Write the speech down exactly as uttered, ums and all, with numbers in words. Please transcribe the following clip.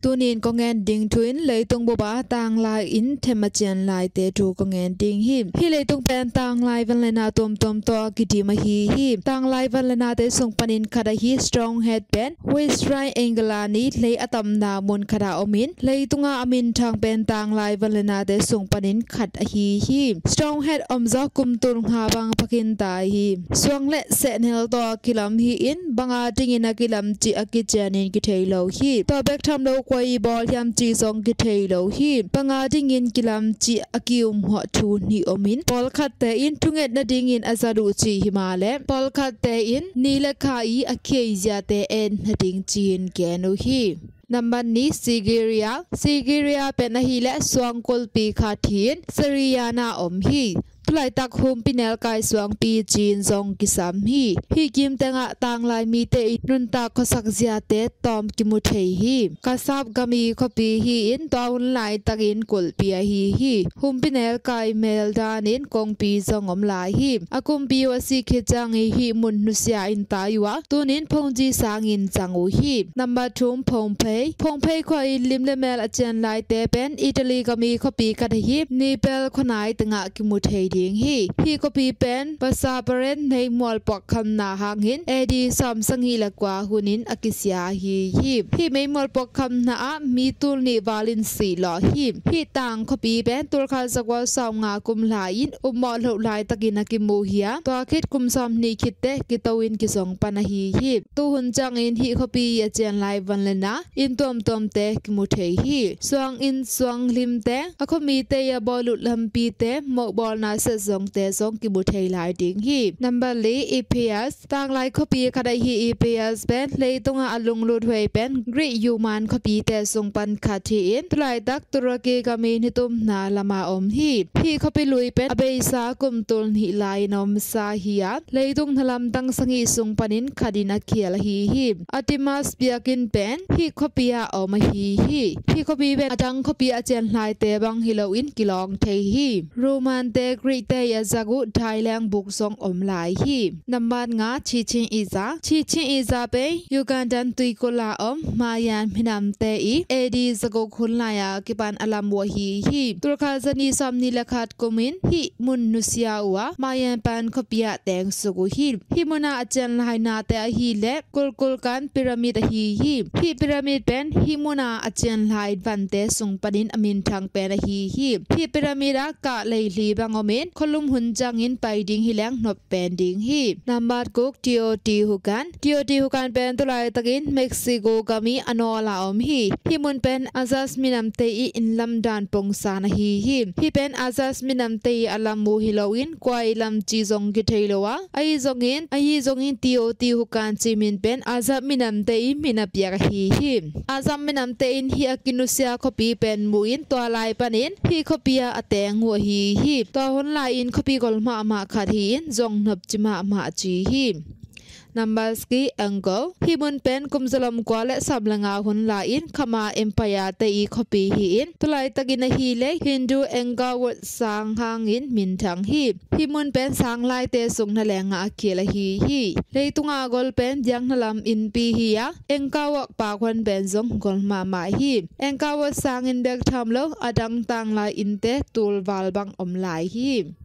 ตัวนินก็งานดิ่งทวินเลยตรงบัวบ้าต่างลายอินเทมเจนลายเตจูก็งานดิ่งฮิมฮิเลยตรงเป็นต่างลายวันเลนาตอมตอมตัวกิดีมาฮีฮิต่างลายวันเลนาเตส่งปนินคดาฮี strong head เป็น waist triangle นี้เลยอะตอมนามุนคดาอมินเลยตรงอามินทางเป็นต่างลายวันเลนาเตส่งปนินขัดฮีฮิ strong head อมจากกุมตุนหาบังพักินตายฮิสวงเละเสนเฮลตัวกิลัมฮีอินบังอาจิงินากิลัมจีอากิจานินกิเทโลฮีตัวเบกทำโลกวยบอลยามจีซองกิเทโลฮีบังอาจิงินกิลัมจีอากิอุมหัวทูนีอมินปอลคัดเตอินทุงเอ็ดนาดิงินอาซาดูจีฮิมาเลปอลคัดเตอินนีเลคาอีอาเคยจาเตเอ็นนาดิงจีนแกนูฮีนัมบันนี้ซิกิริยาซิกิริยาเป็นนาฮิเลสวงกอลปีคาทีนสริยานาอมฮีตุลายตักหุมปินเอลกายสวงปีจีนซองกิสามฮีฮีกิมเตงะต่างลายมีเตอินุนตาขสักเจียเตตอมกิมุเทฮีกาซาบกามีขปีฮีอินตัวอุนลายตักอินกุลปีฮีฮีหุมปินเอลกายเมลดานินกงปีซองอมลายฮีอากุมปีวสิกิจังฮีมุนนุสยาอินตายวะตุนินพงจีสางอินจังอูฮีนัมบัตุมพงเพยพงเพยควายลิมเลเมลอเจนลายเตเป็นอิตาลีกามีขปีกัดฮีนีเปลขนายตงะกิมุเทดิงฮีฮีก็ปีเป็นภาษาเปรนในมอลปอกคำนาหางหินเอดีสามสังฮีละกว่าหุนินอากิสยาฮีฮีฮีไม่มอลปอกคำนามีตุลนิวาลินสีหล่อฮีฮีต่างก็ปีเป็นตัวข้าสักว่าสาวงากุมลายินอุมมอลหลายตะกินักิมูฮีตัวคิดกุมสามนีคิดเตกิตวินกิสองปนาฮีฮีตัวหุ่นจังอินฮีก็ปีอาเจนไลวันเลนะอินตอมตอมเตกิมุเทฮีสวงอินสวงลิมเตอก็มีเตยบอลุลำปีเตหมกบอลนาเซซองเตซองกิบุเทลายดิงฮีนัมเบอร์ลีอีพีเอสต่างลายคปีคดาฮีอีพีเอสเป็นเลยตรงอาลุงลุดเวเป็นกรียูมันคปีเตซงปันคาทีอินตุลายตักตุรกีกามีนิตุมนาลามาอมฮีฮีคปีลุยเป็นอเบซากุมตุลหิลายนอมซาฮียัดเลยตรงทลัมตังสังฮีสงปันินคดีนักเขียลฮีฮีอติมาสเปียกินเป็นฮีคปีอาอมฮีฮีฮีคปีเป็นอดังคปีอาเจนลายเตบังฮิโลอินกิลองเทฮีโรมันเตกรีเตยาซากุไทยแลงบุกซองอมลายฮีนัมบันงาชีชินอิซาชีชินอิซาเปยูกันดันตุยโกลาอมมายันพินามเตอีเอดีสกุคุนลายากิปันอลามวฮีฮีตุรคาซนีซัมนิลคัดกุมินฮีมุนนุสยาอวะมายันปันขปิยะแตงสกุฮีฮีมุนาอาจารย์ลายนาเตอฮีเล็กุลกุลกันพีระมิดฮีฮีฮีพีระมิดเป็นฮีมุนาอาจารย์ลายวันเตสุงปนินอมินทางเป็นฮีฮีฮีพีระมิดกะเลยลีบังอมินคลุมหุนจังอินไปดิงฮิแลงนบเป็นดิงฮีนัมบัดกุกทีโอทีฮุกันทีโอทีฮุกันเป็นตุลายตะกินเม็กซิโกกามีอนอลาอมฮีฮีมุนเป็นอาซัสมินัมเตอีอินลัมดานปงซานะฮีฮีฮีเป็นอาซัสมินัมเตอีอลัมมูฮิโลอินควายลัมจีซงกิเทโลวะไอซงอินไอซงอินทีโอทีฮุกันจิมินเป็นอาซัสมินัมเตอีมินับยากฮีฮีอาซัสมินัมเตอินฮีอากินุเซียคปีเป็นมูอินตัวลายปนินฮีคปีอาอเตงหัวฮีฮีตัวหนลายอินคปีกอลมามาคาทีอินจงนับจิมามาจีฮีนัมบัสกีอังโกฮิมุนเป็นกุมสลมกว่าและสับลงาหุนลาอินขมาเอ็มพายาเตอีคปีฮีอินตุลายตะกินฮีเล็กฮินดูเองกาวดสางหางอินมินทังฮีฮิมุนเป็นสางลายเตสุงนแลงอาเคียละฮีฮีเลยตุงอากอลเป็นยังนลำอินปีฮียะเองกาวปากวันเป็นจงกอลมามาฮีเองกาวสางอินเบกทำโลอดังตังลายอินเตตูลวาลบังอมลายฮี